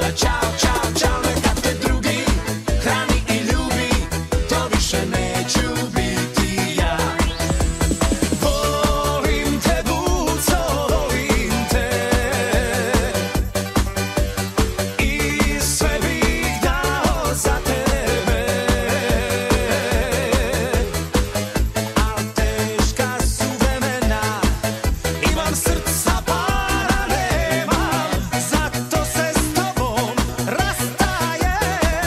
Debela čao, čao, čao, neka te drugi hrani i ljubi, to više neću biti ja. Volim te, Buco, volim te, i sve bih dao za tebe, al teška su vremena, imam srca para nemam, zato se s tobom rastajem.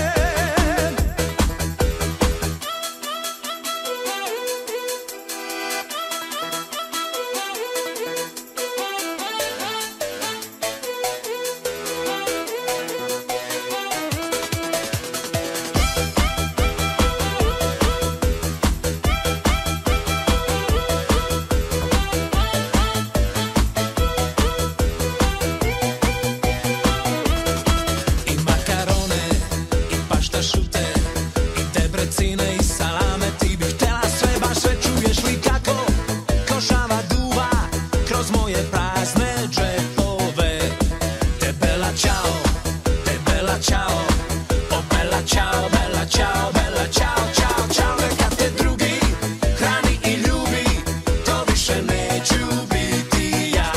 I makarone, i pašta šute, i debrecine, i salame, ti bih htjela sve baše, čuješ li kako košava duva kroz moje prazne džepove. Debela čao, debela čao, o bela čao, bela čao, bela čao, čao, čao, neka te drugi hrani i ljubi, to više neću biti ja.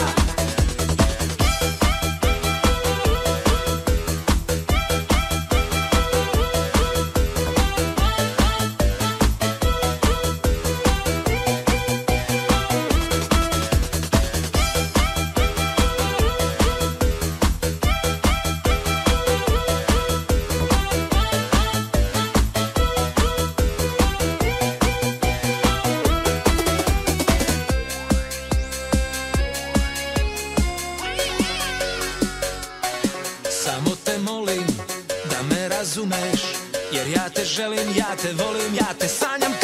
Samo te molim da me razumeš, jer ja te želim, ja te volim, ja te sanjam